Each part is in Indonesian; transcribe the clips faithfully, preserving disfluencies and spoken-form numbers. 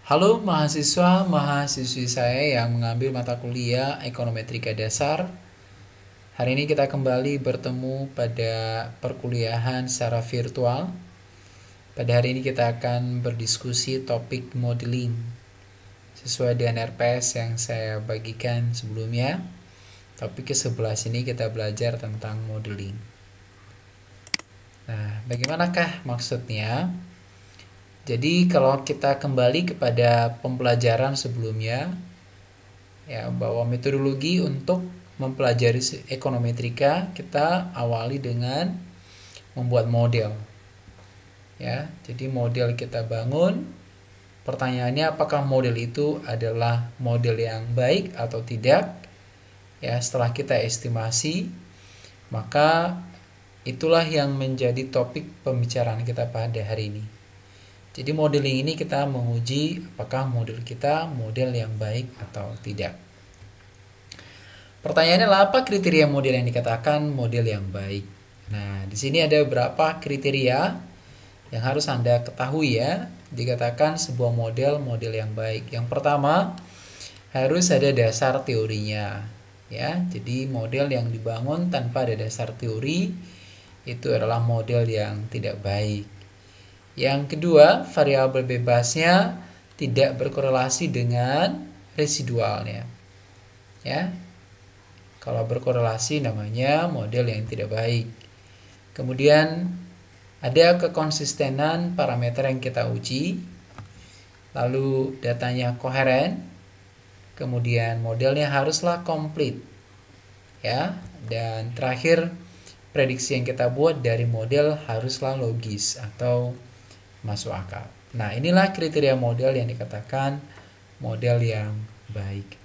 Halo mahasiswa, mahasiswi saya yang mengambil mata kuliah Ekonometrika Dasar. Hari ini kita kembali bertemu pada perkuliahan secara virtual. Pada hari ini kita akan berdiskusi topik modeling sesuai dengan R P S yang saya bagikan sebelumnya. Topik ke sebelas ini kita belajar tentang modeling. Nah, bagaimanakah maksudnya? Jadi kalau kita kembali kepada pembelajaran sebelumnya, ya, bahwa metodologi untuk mempelajari ekonometrika kita awali dengan membuat model. Ya, jadi model kita bangun. Pertanyaannya, apakah model itu adalah model yang baik atau tidak? Ya, setelah kita estimasi, maka itulah yang menjadi topik pembicaraan kita pada hari ini. Jadi modeling ini kita menguji apakah model kita model yang baik atau tidak. Pertanyaannya adalah apa kriteria model yang dikatakan model yang baik? Nah, di sini ada beberapa kriteria yang harus Anda ketahui ya, dikatakan sebuah model model yang baik. Yang pertama, harus ada dasar teorinya. Ya, jadi model yang dibangun tanpa ada dasar teori itu adalah model yang tidak baik. Yang kedua, variabel bebasnya tidak berkorelasi dengan residualnya. Ya. Kalau berkorelasi namanya model yang tidak baik. Kemudian ada kekonsistenan parameter yang kita uji. Lalu datanya koheren. Kemudian modelnya haruslah komplit. Ya, dan terakhir prediksi yang kita buat dari model haruslah logis atau masuk akal. Nah, inilah kriteria model yang dikatakan model yang baik.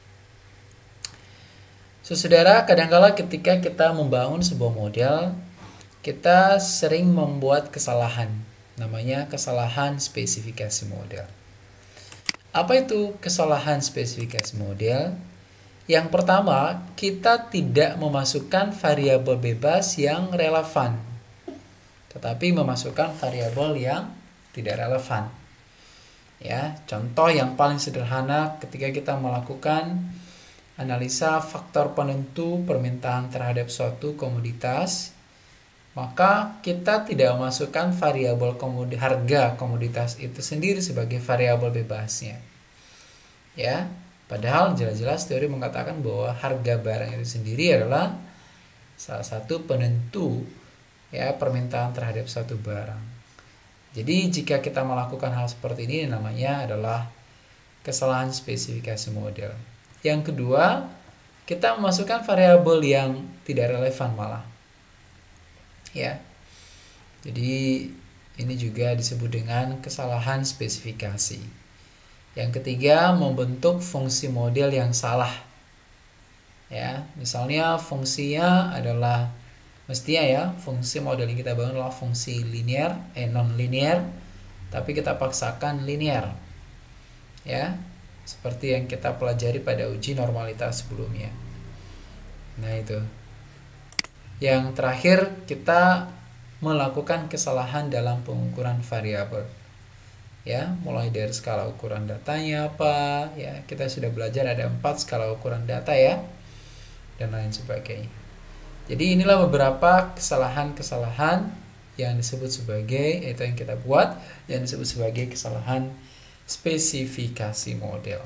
So, saudara, kadangkala ketika kita membangun sebuah model, kita sering membuat kesalahan. Namanya kesalahan spesifikasi model. Apa itu kesalahan spesifikasi model? Yang pertama, kita tidak memasukkan variabel bebas yang relevan, tetapi memasukkan variabel yang tidak relevan. Ya, contoh yang paling sederhana ketika kita melakukan analisa faktor penentu permintaan terhadap suatu komoditas, maka kita tidak memasukkan variabel komodi, harga komoditas itu sendiri sebagai variabel bebasnya. Ya, padahal jelas-jelas teori mengatakan bahwa harga barang itu sendiri adalah salah satu penentu ya permintaan terhadap suatu barang. Jadi jika kita melakukan hal seperti ini namanya adalah kesalahan spesifikasi model. Yang kedua, kita memasukkan variabel yang tidak relevan malah. Ya. Jadi ini juga disebut dengan kesalahan spesifikasi. Yang ketiga, membentuk fungsi model yang salah. Ya, misalnya fungsinya adalah mestinya ya, fungsi model yang kita bangun adalah fungsi linear, eh non linear, tapi kita paksakan linear. Ya, seperti yang kita pelajari pada uji normalitas sebelumnya. Nah, itu. Yang terakhir, kita melakukan kesalahan dalam pengukuran variabel. Ya, mulai dari skala ukuran datanya apa, ya, kita sudah belajar ada empat skala ukuran data ya, dan lain sebagainya. Jadi inilah beberapa kesalahan-kesalahan yang disebut sebagai, itu yang kita buat, yang disebut sebagai kesalahan spesifikasi model.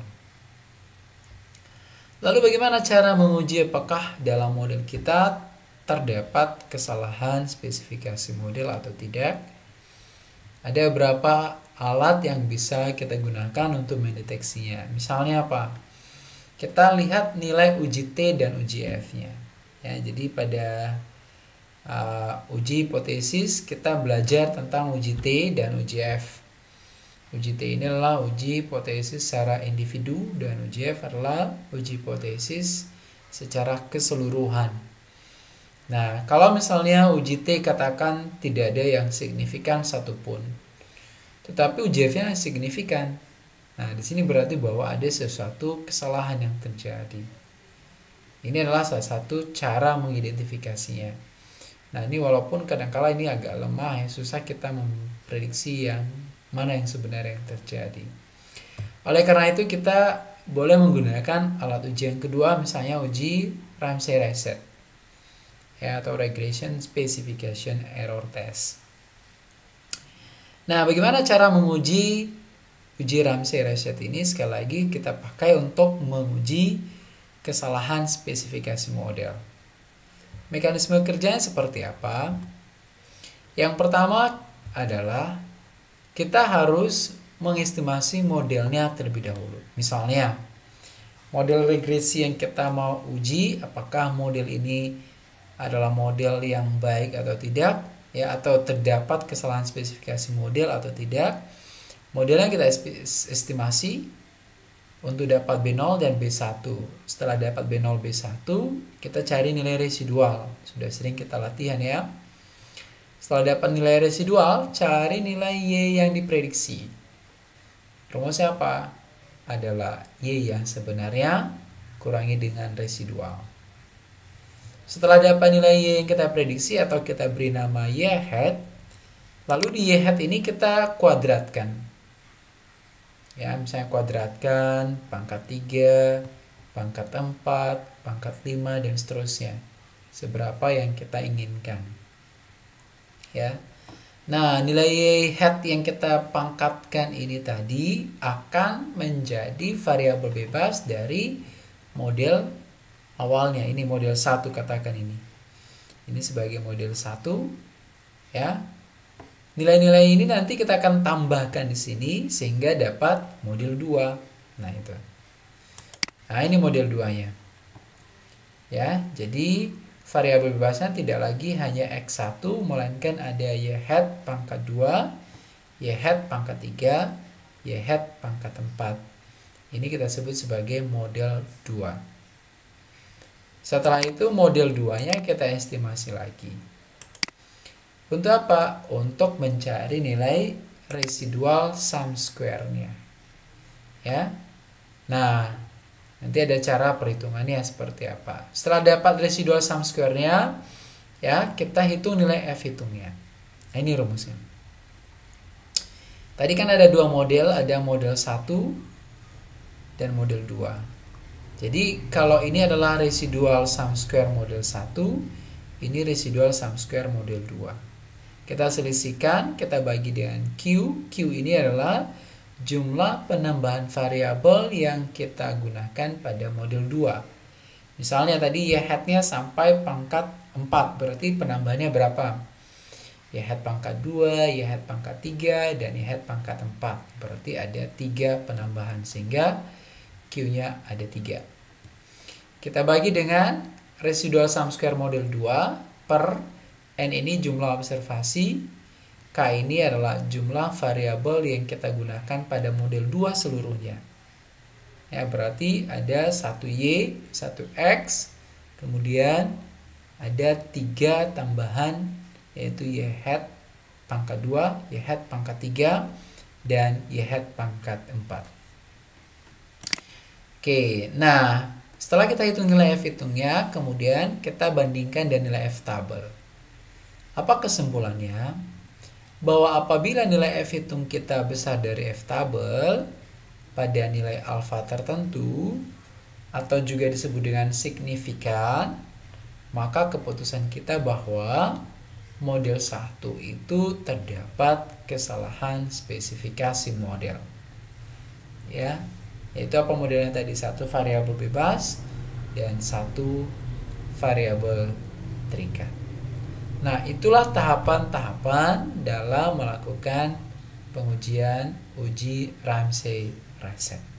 Lalu bagaimana cara menguji apakah dalam model kita terdapat kesalahan spesifikasi model atau tidak? Ada beberapa alat yang bisa kita gunakan untuk mendeteksinya. Misalnya apa? Kita lihat nilai uji T dan uji F-nya. Ya, jadi pada uh, uji hipotesis kita belajar tentang uji T dan uji F. Uji T ini adalah uji hipotesis secara individu dan uji F adalah uji hipotesis secara keseluruhan. Nah, kalau misalnya uji T katakan tidak ada yang signifikan satupun, tetapi uji F-nya signifikan. Nah, di sini berarti bahwa ada sesuatu kesalahan yang terjadi. Ini adalah salah satu cara mengidentifikasinya. Nah, ini walaupun kadangkala ini agak lemah ya, susah kita memprediksi yang mana yang sebenarnya yang terjadi. Oleh karena itu kita boleh menggunakan alat uji yang kedua, misalnya uji Ramsey-Reset ya, atau Regression Specification Error Test. Nah, bagaimana cara menguji uji Ramsey-Reset ini? Sekali lagi kita pakai untuk menguji kesalahan spesifikasi model. Mekanisme kerjanya seperti apa? Yang pertama adalah kita harus mengestimasi modelnya terlebih dahulu. Misalnya, model regresi yang kita mau uji, apakah model ini adalah model yang baik atau tidak, ya, atau terdapat kesalahan spesifikasi model atau tidak. Modelnya kita estimasi untuk dapat B nol dan B satu. Setelah dapat B nol, B satu, kita cari nilai residual. Sudah sering kita latihan ya. Setelah dapat nilai residual, cari nilai Y yang diprediksi. Rumusnya apa? Adalah Y yang sebenarnya kurangi dengan residual. Setelah dapat nilai Y yang kita prediksi atau kita beri nama Y hat, lalu di Y hat ini kita kuadratkan. Ya, misalnya kuadratkan pangkat tiga, pangkat empat, pangkat lima, dan seterusnya. Seberapa yang kita inginkan. Ya. Nah, nilai Y hat yang kita pangkatkan ini tadi akan menjadi variabel bebas dari model awalnya. Ini model satu katakan ini. Ini sebagai model satu, ya. Nilai-nilai ini nanti kita akan tambahkan di sini sehingga dapat model dua. Nah, itu. Nah, ini model dua-nya. Ya, jadi variabel bebasnya tidak lagi hanya X satu, melainkan ada Y hat pangkat dua, Y hat pangkat tiga, Y hat pangkat empat. Ini kita sebut sebagai model dua. Setelah itu model dua-nya kita estimasi lagi. Untuk apa? Untuk mencari nilai residual sum square-nya. Ya. Nah, nanti ada cara perhitungannya seperti apa. Setelah dapat residual sum square-nya, ya, kita hitung nilai F hitungnya. Nah, ini rumusnya. Tadi kan ada dua model, ada model satu dan model dua. Jadi, kalau ini adalah residual sum square model satu, ini residual sum square model dua. Kita selisihkan, kita bagi dengan Q. Q ini adalah jumlah penambahan variabel yang kita gunakan pada model dua. Misalnya tadi Y hat-nya sampai pangkat empat, berarti penambahannya berapa? Y hat pangkat dua, Y hat pangkat tiga, dan Y hat pangkat empat. Berarti ada tiga penambahan, sehingga Q-nya ada tiga. Kita bagi dengan residual sum square model dua per N ini jumlah observasi, K ini adalah jumlah variabel yang kita gunakan pada model dua seluruhnya. Ya, berarti ada satu Y, satu X, kemudian ada tiga tambahan, yaitu Y hat pangkat dua, Y hat pangkat tiga, dan Y hat pangkat empat. Oke, nah setelah kita hitung nilai F hitungnya, kemudian kita bandingkan dengan nilai F tabel. Apa kesimpulannya? Bahwa apabila nilai F hitung kita besar dari F tabel pada nilai alfa tertentu atau juga disebut dengan signifikan, maka keputusan kita bahwa model satu itu terdapat kesalahan spesifikasi model. Ya, yaitu apa modelnya tadi? Satu variabel bebas dan satu variabel terikat. Nah, itulah tahapan-tahapan dalam melakukan pengujian uji Ramsey-Reset.